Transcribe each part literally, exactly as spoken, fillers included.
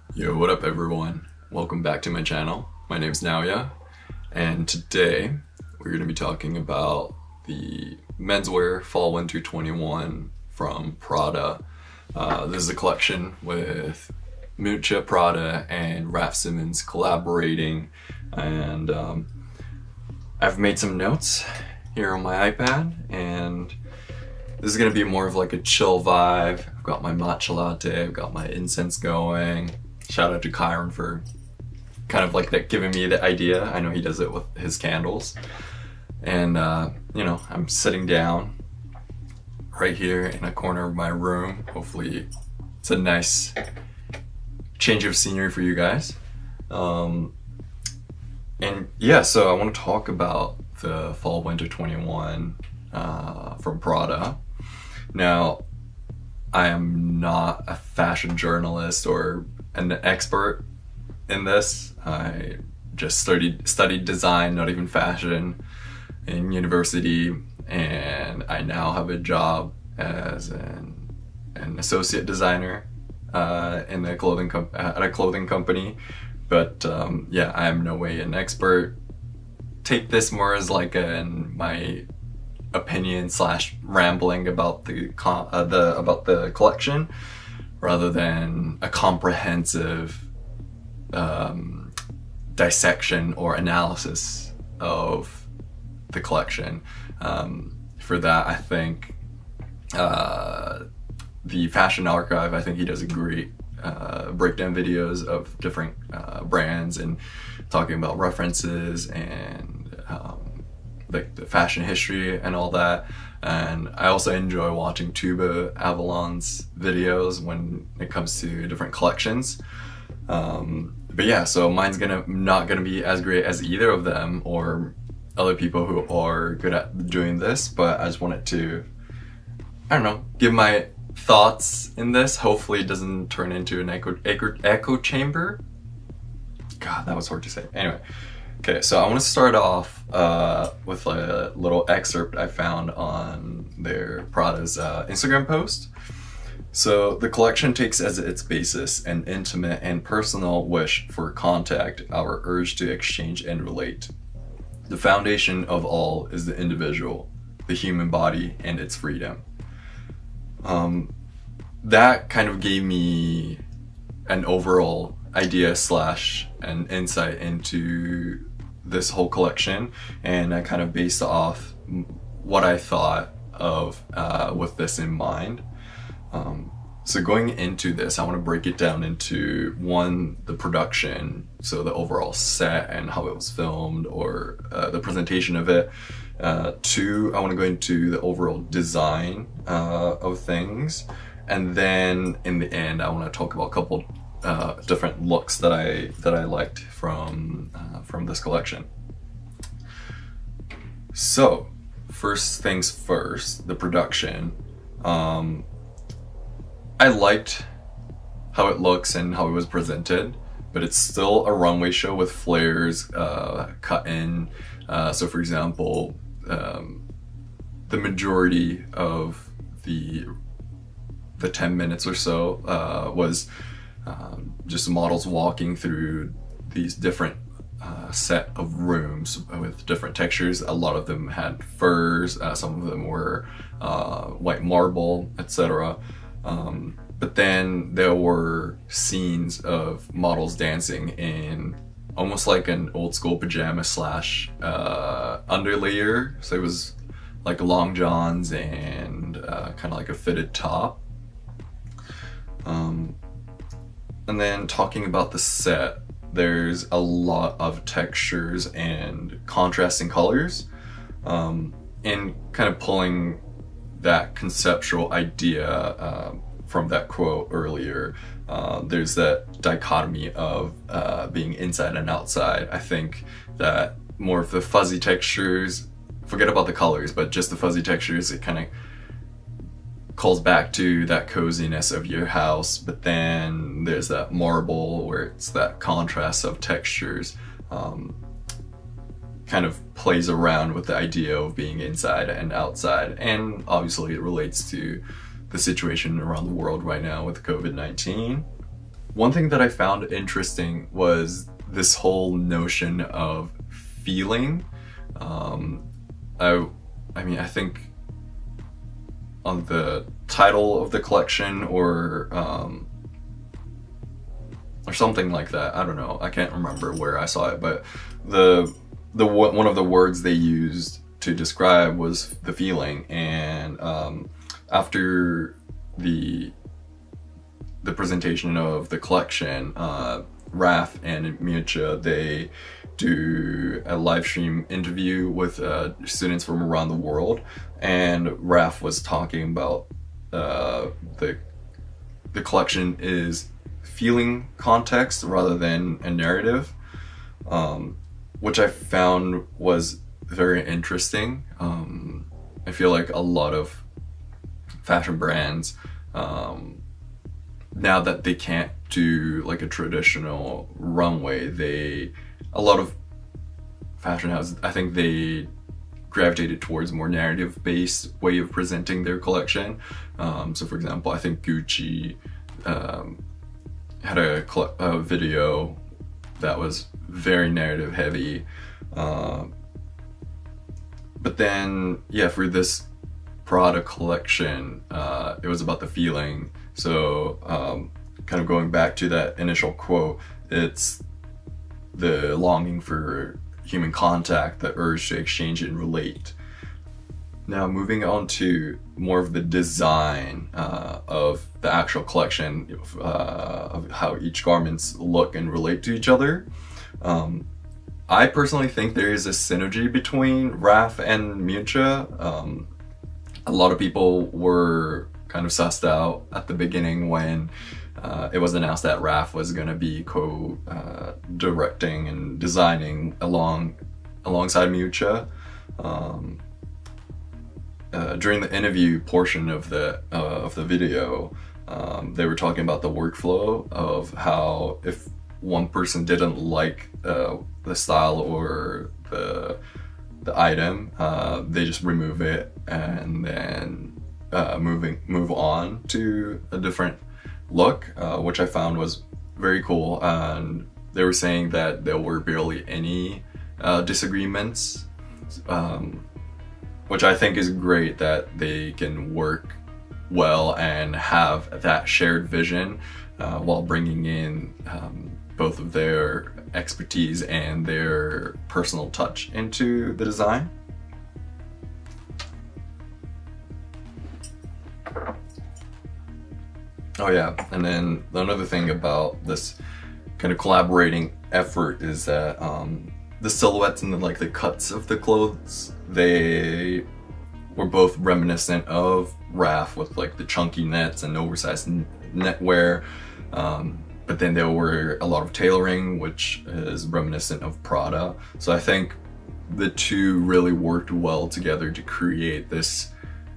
Yo, what up everyone? Welcome back to my channel. My name's Miuccia, and today we're going to be talking about the Menswear Fall Winter twenty-one from Prada. Uh, this is a collection with Miuccia, Prada, and Raf Simons collaborating, and um, I've made some notes here on my iPad, and this is going to be more of like a chill vibe. I've got my matcha latte, I've got my incense going. Shout out to Kyron for kind of like that, giving me the idea. I know he does it with his candles. And, uh, you know, I'm sitting down right here in a corner of my room. Hopefully it's a nice change of scenery for you guys. Um, and yeah, so I want to talk about the Fall Winter twenty-one uh, from Prada. Now, I am not a fashion journalist or an expert in this. I just studied studied design, not even fashion, in university, and I now have a job as an, an associate designer uh, in a clothing com at a clothing company. But um, yeah, I am no way an expert. Take this more as like an my opinion slash rambling about the uh, the about the collection, rather than a comprehensive um, dissection or analysis of the collection. Um, for that, I think uh, the Fashion Archive, I think he does a great uh, breakdown videos of different uh, brands and talking about references and um, like the fashion history and all that. And I also enjoy watching Tuba Avalon's videos when it comes to different collections. Um, but yeah, so mine's gonna not gonna be as great as either of them or other people who are good at doing this, but I just wanted to, I don't know, give my thoughts in this. Hopefully it doesn't turn into an echo, echo, echo chamber. God, that was hard to say. Anyway. Okay, so I want to start off uh, with a little excerpt I found on their Prada's uh, Instagram post. So the collection takes as its basis an intimate and personal wish for contact, our urge to exchange and relate. The foundation of all is the individual, the human body, and its freedom. Um, that kind of gave me an overall idea slash an insight into this whole collection, and I kind of based off what I thought of uh, with this in mind. Um, so going into this, I want to break it down into one, the production, so the overall set and how it was filmed, or uh, the presentation of it. Uh, two, I want to go into the overall design uh, of things, and then in the end, I want to talk about a couple Uh, different looks that I that I liked from uh, from this collection. So first things first, the production. Um, I liked how it looks and how it was presented, but it's still a runway show with flares uh, cut in. Uh, so for example, um, the majority of the the ten minutes or so uh, was Um, just models walking through these different uh, set of rooms with different textures. A lot of them had furs, uh, some of them were uh, white marble, et cetera. Um, but then there were scenes of models dancing in almost like an old school pajama slash uh, underlayer. So it was like long johns and uh, kind of like a fitted top. Um, And then talking about the set, there's a lot of textures and contrasting colors, um, and kind of pulling that conceptual idea uh, from that quote earlier. Uh, there's that dichotomy of uh, being inside and outside. I think that more of the fuzzy textures, forget about the colors, but just the fuzzy textures, it kind of calls back to that coziness of your house, but then there's that marble where it's that contrast of textures, um, kind of plays around with the idea of being inside and outside, and obviously it relates to the situation around the world right now with COVID nineteen. one thing that I found interesting was this whole notion of feeling. Um, I, I mean, I think on the title of the collection or um, or something like that. I don't know. I can't remember where I saw it, but the the one of the words they used to describe was the feeling. And um, after the the presentation of the collection, uh, Raf and Miuccia, they do a live stream interview with uh, students from around the world, and Raf was talking about uh, the the collection is feeling context rather than a narrative, um, which I found was very interesting. Um, I feel like a lot of fashion brands, um, now that they can't do like a traditional runway, they a lot of fashion houses, I think they gravitated towards a more narrative-based way of presenting their collection. Um, so for example, I think Gucci um, had a, a video that was very narrative heavy. Uh, but then, yeah, for this Prada collection, uh, it was about the feeling. So um, kind of going back to that initial quote, it's the longing for human contact, the urge to exchange and relate. Now moving on to more of the design uh, of the actual collection, uh, of how each garments look and relate to each other. Um, I personally think there is a synergy between Raf and Miuccia. Um, a lot of people were kind of sussed out at the beginning when Uh, it was announced that Raf was going to be co-directing uh, and designing along alongside Miuccia. Um, uh, during the interview portion of the uh, of the video, um, they were talking about the workflow of how if one person didn't like uh, the style or the the item, uh, they just remove it and then uh, moving move on to a different look, uh, which I found was very cool. And they were saying that there were barely any uh, disagreements, um, which I think is great, that they can work well and have that shared vision uh, while bringing in um, both of their expertise and their personal touch into the design. Oh yeah, and then another thing about this kind of collaborating effort is that um, the silhouettes and the, like the cuts of the clothes, they were both reminiscent of Raf with like the chunky nets and oversized netwear, um, but then there were a lot of tailoring, which is reminiscent of Prada. So I think the two really worked well together to create this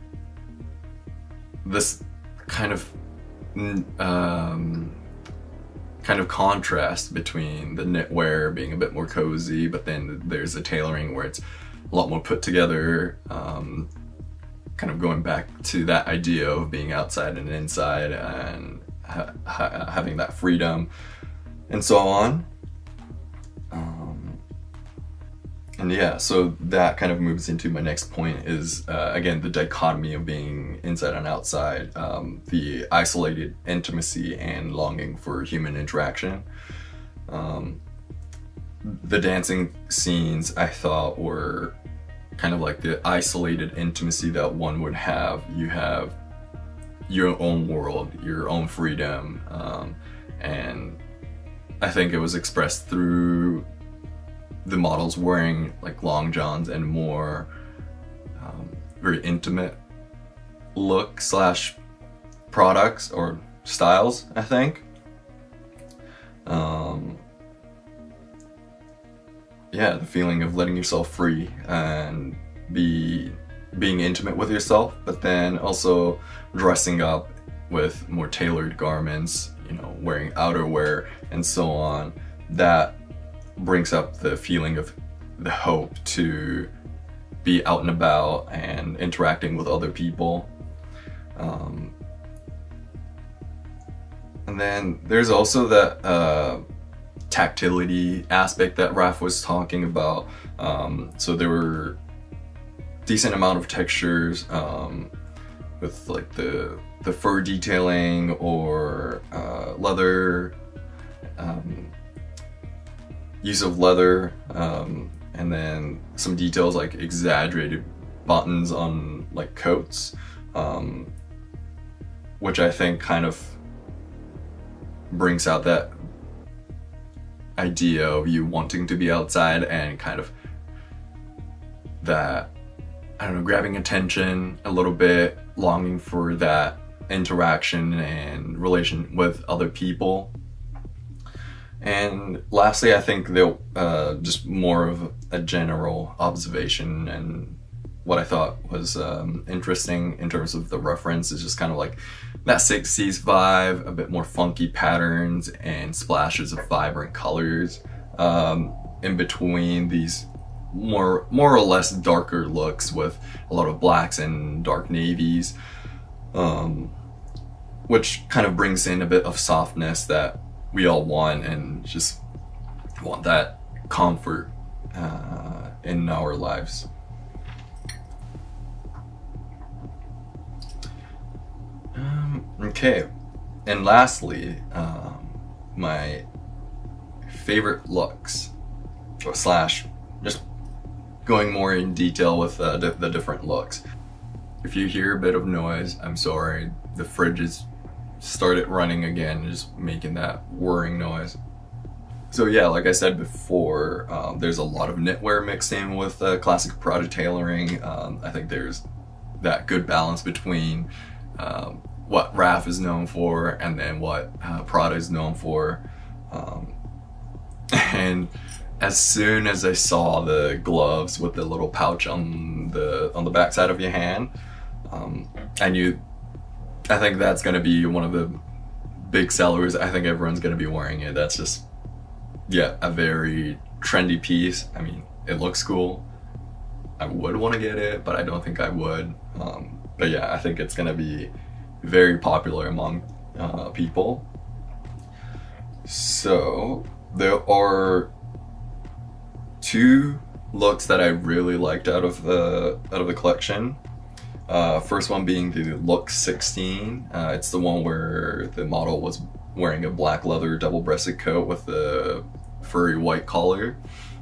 this kind of Um, kind of contrast between the knitwear being a bit more cozy, but then there's the tailoring where it's a lot more put together, um, kind of going back to that idea of being outside and inside and ha ha having that freedom and so on. Um, and yeah, so that kind of moves into my next point is, uh, again, the dichotomy of being inside and outside, um, the isolated intimacy and longing for human interaction. Um, the dancing scenes I thought were kind of like the isolated intimacy that one would have. You have your own world, your own freedom, um, and I think it was expressed through the models wearing like long johns and more um, very intimate look slash products or styles, I think. Um, yeah, the feeling of letting yourself free and be being intimate with yourself, but then also dressing up with more tailored garments, you know, wearing outerwear and so on. That brings up the feeling of the hope to be out and about and interacting with other people. Um, And then there's also that uh, tactility aspect that Raph was talking about. Um, so there were decent amount of textures um, with like the the fur detailing or uh, leather, um, use of leather, um, and then some details like exaggerated buttons on like coats, um, which I think kind of brings out that idea of you wanting to be outside and kind of that, I don't know, grabbing attention a little bit, longing for that interaction and relation with other people. And lastly, I think they'll uh, just more of a general observation, and what I thought was um, interesting in terms of the reference is just kind of like that sixties vibe, a bit more funky patterns and splashes of vibrant colors um, in between these more more or less darker looks with a lot of blacks and dark navies, um, which kind of brings in a bit of softness that we all want and just want that comfort uh, in our lives. Um, okay, and lastly, um, my favorite looks, slash just going more in detail with uh, di the different looks. If you hear a bit of noise, I'm sorry, the fridge is started running again, just making that whirring noise. So yeah, like I said before, um, there's a lot of knitwear mixed in with uh, classic Prada tailoring. Um, I think there's that good balance between um, what Raph is known for and then what uh, Prada is known for. Um, and as soon as I saw the gloves with the little pouch on the on the back side of your hand, um, I knew, I think that's gonna be one of the big sellers. I think everyone's gonna be wearing it. That's just, yeah, a very trendy piece. I mean, it looks cool. I would want to get it, but I don't think I would. Um, but yeah, I think it's gonna be very popular among uh, people. So there are two looks that I really liked out of the out of the collection. Uh, first one being the look sixteen. Uh, it's the one where the model was wearing a black leather double-breasted coat with the furry white collar.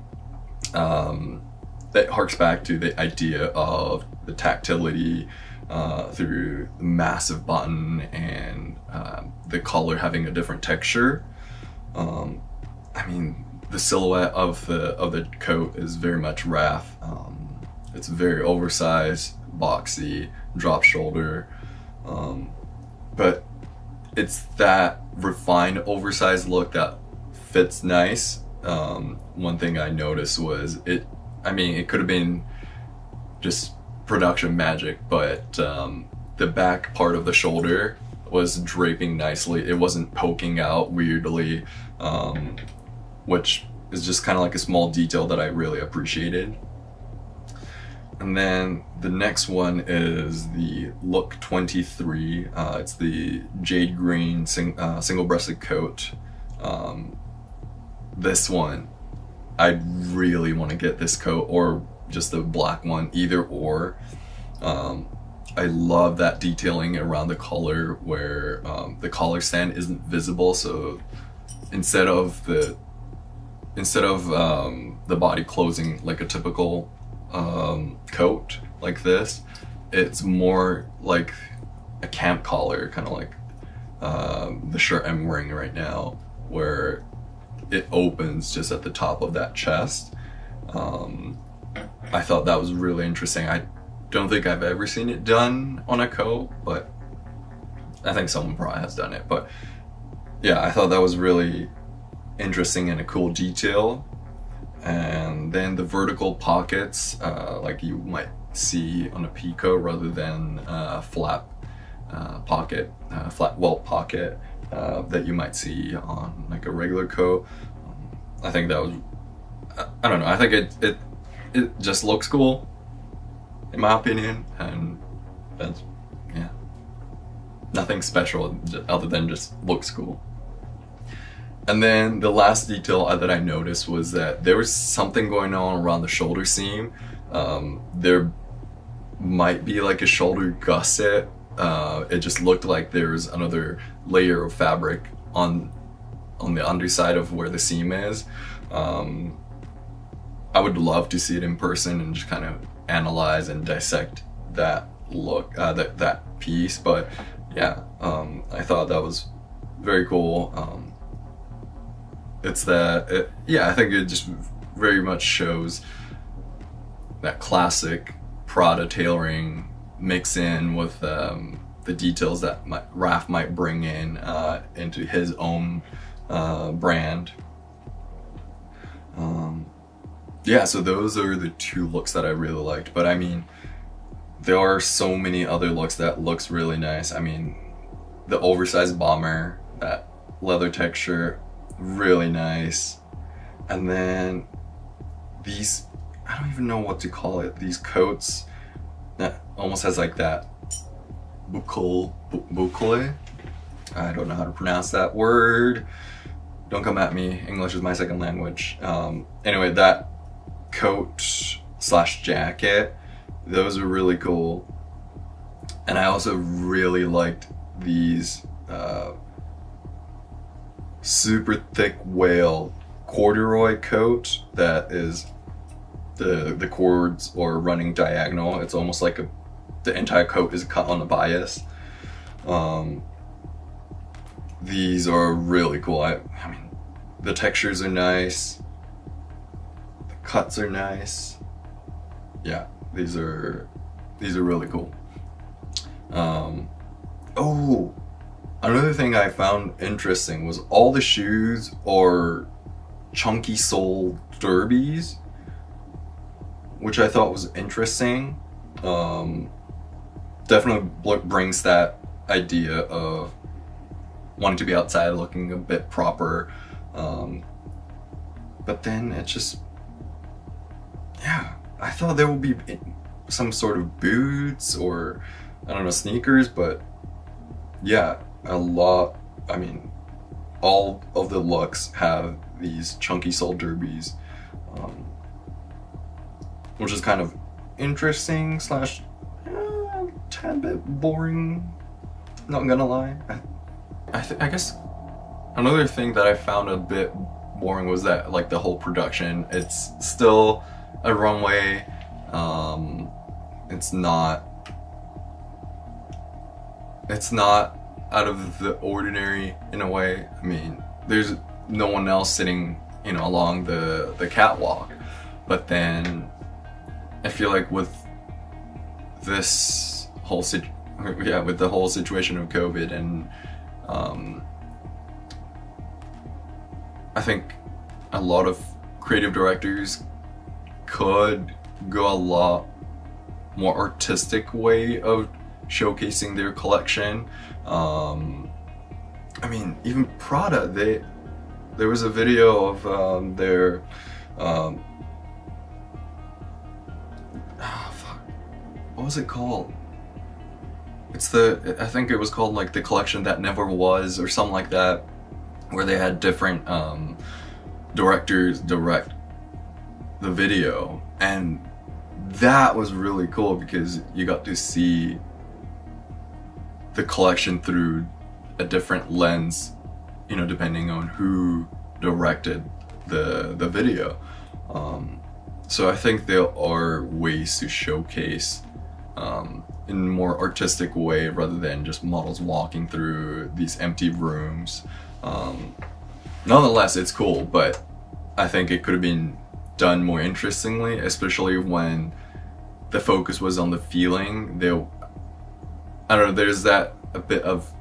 Um, that harks back to the idea of the tactility uh, through the massive button and uh, the collar having a different texture. Um, I mean, the silhouette of the of the coat is very much Raph. Um, it's very oversized, boxy, drop shoulder, um, but it's that refined oversized look that fits nice. Um, one thing I noticed was it, I mean, it could have been just production magic, but um, the back part of the shoulder was draping nicely. It wasn't poking out weirdly, um, which is just kind of like a small detail that I really appreciated. And then the next one is the look twenty-three. Uh, it's the jade green sing, uh, single-breasted coat. Um, this one, I really want to get this coat, or just the black one, either or. Um, I love that detailing around the collar where um, the collar stand isn't visible. So instead of the instead of um, the body closing like a typical um, coat like this, it's more like a camp collar, kind of like um, the shirt I'm wearing right now, where it opens just at the top of that chest. Um, I thought that was really interesting. I don't think I've ever seen it done on a coat, but I think someone probably has done it. But yeah, I thought that was really interesting and a cool detail. And then the vertical pockets, uh, like you might see on a peacoat rather than a flap uh, pocket, uh, flat welt pocket uh, that you might see on like a regular coat. Um, I think that was, I, I don't know, I think it, it, it just looks cool, in my opinion, and that's, yeah. nothing special other than just looks cool. And then the last detail that I noticed was that there was something going on around the shoulder seam. Um, there might be like a shoulder gusset. Uh, it just looked like there was another layer of fabric on on the underside of where the seam is. Um, I would love to see it in person and just kind of analyze and dissect that look, uh, that, that piece. But yeah, um, I thought that was very cool. Um, it's that, it, yeah, I think it just very much shows that classic Prada tailoring mix in with um, the details that my, Raf might bring in uh, into his own uh, brand. Um, yeah, so those are the two looks that I really liked. But I mean, there are so many other looks that looks really nice. I mean, the oversized bomber, that leather texture, really nice. And then these, I don't even know what to call it, these coats that almost has like that boucle, boucle. I don't know how to pronounce that word. Don't come at me, English is my second language. Um, anyway, that coat slash jacket, those are really cool. And I also really liked these uh, super thick whale corduroy coat that is the the cords or running diagonal. It's almost like a the entire coat is cut on the bias. Um, these are really cool. I, I mean, the textures are nice. The cuts are nice. Yeah, these are these are really cool. Um, oh, another thing I found interesting was all the shoes are chunky sole derbies, which I thought was interesting. Um, definitely brings that idea of wanting to be outside, looking a bit proper. Um, but then it just, yeah, I thought there would be some sort of boots or, I don't know, sneakers, but yeah, a lot, I mean, all of the looks have these chunky sole derbies, um, which is kind of interesting slash uh, tad bit boring, not gonna lie. I, I, th I guess another thing that I found a bit boring was that, like, the whole production, it's still a runway. Um, it's not it's not out of the ordinary in a way. I mean, there's no one else sitting, you know, along the the catwalk, but then I feel like with this whole sit yeah with the whole situation of COVID, and um, I think a lot of creative directors could go a lot more artistic way of showcasing their collection. Um, I mean, even Prada, they there was a video of um, their um, oh, fuck, what was it called? It's the, I think it was called like the collection that never was, or something like that, where they had different um, directors direct the video, and that was really cool because you got to see the collection through a different lens, you know, depending on who directed the the video. Um, so I think there are ways to showcase um, in a more artistic way rather than just models walking through these empty rooms. Um, nonetheless, it's cool, but I think it could have been done more interestingly, especially when the focus was on the feeling. They, I don't know, there's that a bit of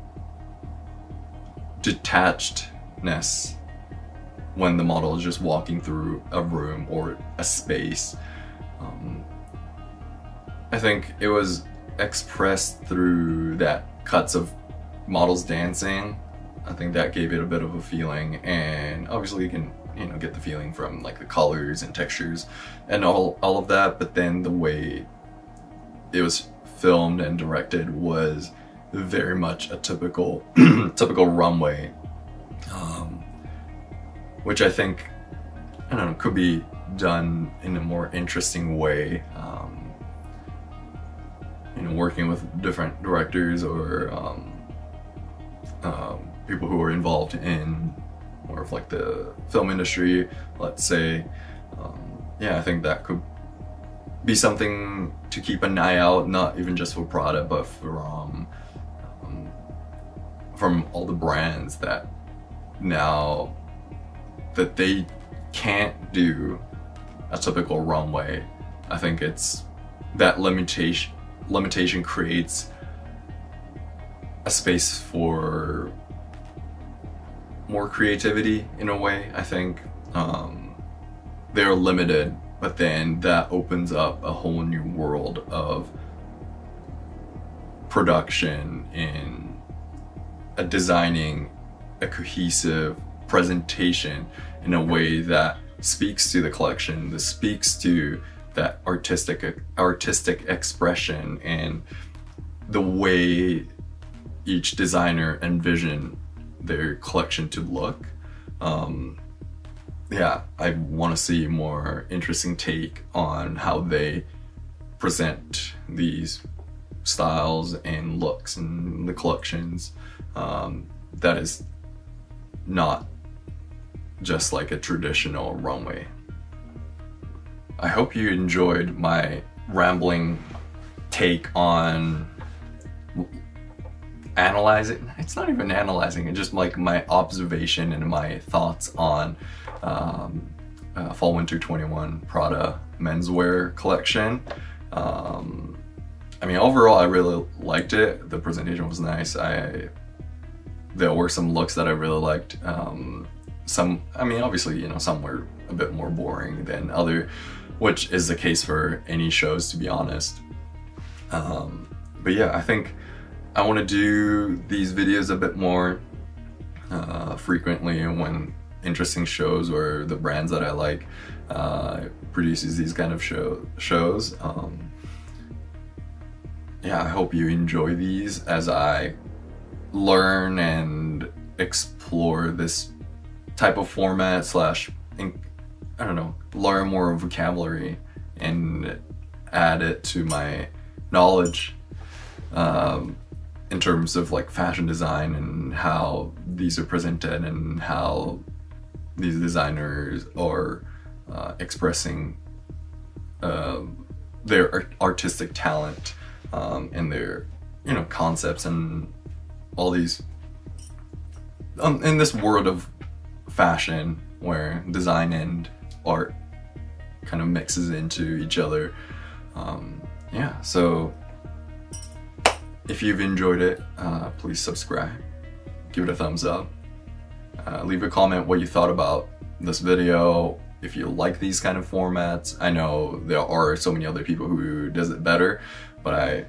detachedness when the model is just walking through a room or a space. Um, I think it was expressed through that cuts of models dancing. I think that gave it a bit of a feeling, and obviously you can, you know, get the feeling from like the colors and textures and all, all of that, but then the way it was filmed and directed was very much a typical typical runway, um, which I think, I don't know, could be done in a more interesting way. Um, you know, working with different directors or um, um, people who are involved in more of like the film industry, let's say. Um, yeah, I think that could be something to keep an eye out, not even just for Prada, but from um, from all the brands that now that they can't do a typical runway. I think it's that limitation limitation creates a space for more creativity in a way. I think um, they're limited, but then that opens up a whole new world of production in a designing a cohesive presentation in a way that speaks to the collection, that speaks to that artistic artistic expression and the way each designer envisioned their collection to look. Um, yeah, I want to see more interesting take on how they present these styles and looks and the collections. Um, that is not just like a traditional runway. I hope you enjoyed my rambling take on analyzing. It's not even analyzing, it's just like my observation and my thoughts on um, uh, Fall Winter twenty-one Prada menswear collection. Um, I mean, overall, I really liked it. The presentation was nice. I there were some looks that I really liked. Um, some, I mean, obviously, you know, some were a bit more boring than other, which is the case for any shows, to be honest. Um, but yeah, I think I want to do these videos a bit more uh, frequently when interesting shows or the brands that I like uh, produces these kind of show shows. Um, yeah, I hope you enjoy these as I learn and explore this type of format slash, I don't know, learn more vocabulary and add it to my knowledge um, in terms of like fashion design and how these are presented and how these designers are uh, expressing uh, their art artistic talent um, and their, you know, concepts and all these um, in this world of fashion where design and art kind of mixes into each other. Um, yeah, so if you've enjoyed it, uh, please subscribe, give it a thumbs up, uh, leave a comment what you thought about this video. If you like these kind of formats, I know there are so many other people who does it better, but I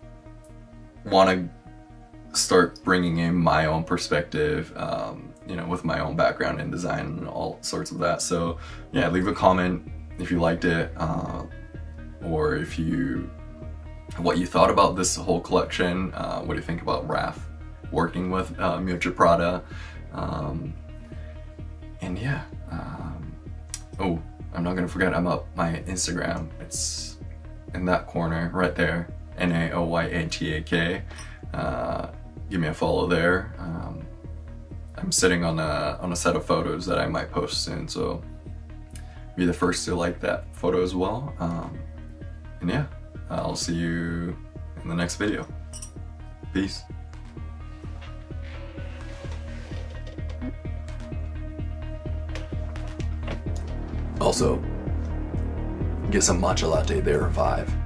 want to start bringing in my own perspective, um, you know, with my own background in design and all sorts of that. So yeah, leave a comment if you liked it, uh, or if you, what you thought about this whole collection. Uh, what do you think about Raf working with uh, Miuccia Prada? Um, and yeah, um, oh, I'm not gonna forget about my Instagram. It's in that corner right there, N A O Y A T A K. Uh, give me a follow there. Um, I'm sitting on a, on a set of photos that I might post soon, so be the first to like that photo as well. Um, and yeah, I'll see you in the next video. Peace. Also, get some matcha latte there, five.